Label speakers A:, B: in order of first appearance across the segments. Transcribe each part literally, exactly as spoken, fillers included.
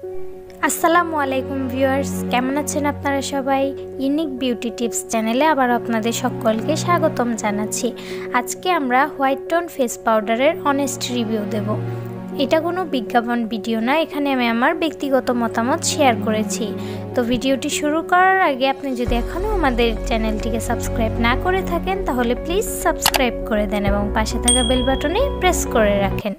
A: আসসালামু আলাইকুম ভিউয়ার্স, কেমন আছেন আপনারা সবাই? ইউনিক বিউটি টিপস চ্যানেলে আবার আপনাদের সকলকে স্বাগতম জানাচ্ছি। আজকে আমরা হোয়াইট টোন ফেস পাউডারের অনেস্ট রিভিউ দেব। এটা কোনো বিজ্ঞাপন ভিডিও না, এখানে আমি আমার ব্যক্তিগত মতামত শেয়ার করেছি। তো ভিডিওটি শুরু করার আগে আপনি যদি এখনও আমাদের চ্যানেলটিকে সাবস্ক্রাইব না করে থাকেন তাহলে প্লিজ সাবস্ক্রাইব করে দেন এবং পাশে থাকা বেল বাটনে প্রেস করে রাখেন।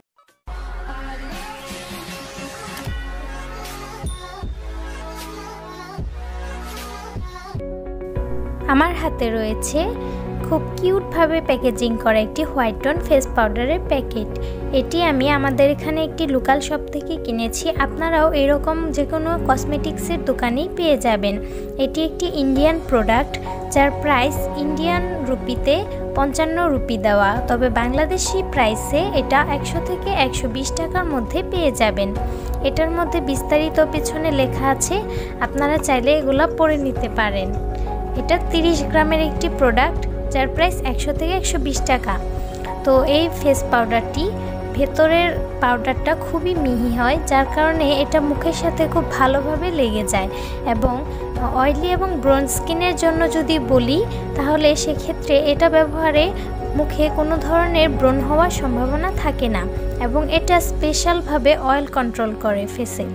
A: আমার হাতে রয়েছে খুব কিউটভাবে প্যাকেজিং করা একটি হোয়াইট টোন ফেস পাউডারের প্যাকেট। এটি আমি আমাদের এখানে একটি লোকাল শপ থেকে কিনেছি। আপনারাও এরকম যে কোনো কসমেটিক্সের দোকানেই পেয়ে যাবেন। এটি একটি ইন্ডিয়ান প্রোডাক্ট, যার প্রাইস ইন্ডিয়ান রুপিতে পঞ্চান্ন রুপি দেওয়া, তবে বাংলাদেশি প্রাইসে এটা একশো থেকে একশো বিশ টাকার মধ্যে পেয়ে যাবেন। এটার মধ্যে বিস্তারিত পেছনে লেখা আছে, আপনারা চাইলে এগুলো পড়ে নিতে পারেন। এটা তিরিশ গ্রামের একটি প্রোডাক্ট, যার প্রাইস একশো থেকে একশো বিশ টাকা। তো এই ফেস পাউডারটি ভেতরের পাউডারটা খুবই মিহি হয়, যার কারণে এটা মুখের সাথে খুব ভালোভাবে লেগে যায়। এবং অয়েলি এবং ব্রোন স্কিনের জন্য যদি বলি তাহলে সেক্ষেত্রে এটা ব্যবহারে মুখে কোনো ধরনের ব্রণ হওয়ার সম্ভাবনা থাকে না এবং এটা স্পেশালভাবে অয়েল কন্ট্রোল করে ফেসে।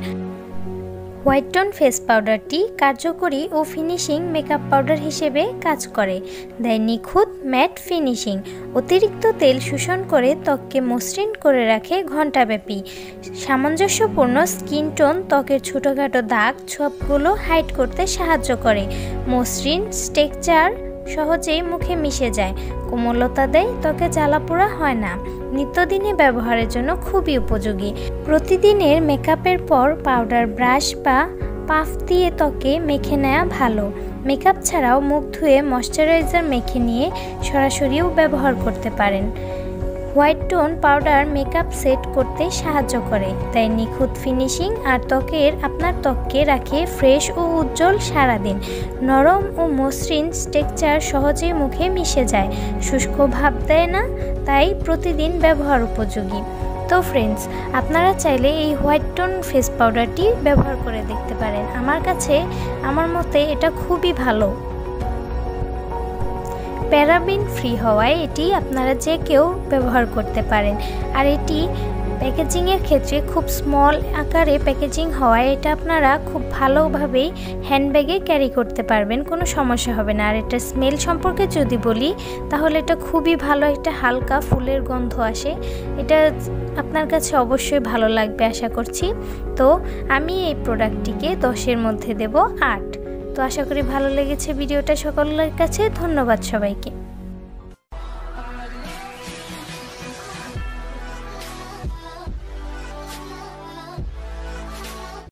A: হোয়াইট টোন ফেস পাউডারটি কার্যকরী ও ফিনিশিং মেকআপ পাউডার হিসেবে কাজ করে, দেয় নিখুঁত ম্যাট ফিনিশিং। অতিরিক্ত তেল শোষণ করে ত্বককে মসৃণ করে রাখে ঘণ্টাব্যাপী। সামঞ্জস্যপূর্ণ স্কিন টোন ত্বকের ছোটোখাটো দাগ ছোপগুলো হাইড করতে সাহায্য করে। মসৃণ টেক্সচার সহজেই মুখে মিশে যায়, কোমলতা দেয়, ত্বকে জ্বালাপোড়া হয় না। নিত্যদিনে ব্যবহারের জন্য খুবই উপযোগী। প্রতিদিনের মেকআপের পর পাউডার ব্রাশ বা পাফ দিয়ে ত্বকে মেখে নেওয়া ভালো। মেকআপ ছাড়াও মুখ ধুয়ে ময়শ্চারাইজার মেখে নিয়ে সরাসরিও ব্যবহার করতে পারেন। White tone powder makeup set করতে সাহায্য করে, তাই নিখুঁত ফিনিশিং আর ত্বকের আপনার ত্বককে রাখে ফ্রেশ ও উজ্জ্বল সারাদিন। নরম ও মসৃণ টেক্সচার সহজেই মুখে মিশে যায়, শুষ্ক ভাব দেয় না, তাই প্রতিদিন ব্যবহার উপযোগী। তো ফ্রেন্ডস, আপনারা চাইলে এই হোয়াইট টোন ফেস পাউডারটি ব্যবহার করে দেখতে পারেন। আমার কাছে আমার মতে এটা খুবই ভালো। প্যারাবিন ফ্রি হওয়ায় এটি আপনারা যে কেউ ব্যবহার করতে পারেন। আর এটি প্যাকেজিংয়ের ক্ষেত্রে খুব স্মল আকারে প্যাকেজিং হওয়ায় এটা আপনারা খুব ভালোভাবেই হ্যান্ডব্যাগে ক্যারি করতে পারবেন, কোনো সমস্যা হবে না। আর এটা স্মেল সম্পর্কে যদি বলি তাহলে এটা খুবই ভালো, একটা হালকা ফুলের গন্ধ আসে। এটা আপনার কাছে অবশ্যই ভালো লাগবে আশা করছি। তো আমি এই প্রোডাক্টটিকে দশের মধ্যে দেব আট। তো আশা করি ভালো লেগেছে ভিডিওটা সকলের কাছে। ধন্যবাদ সবাইকে।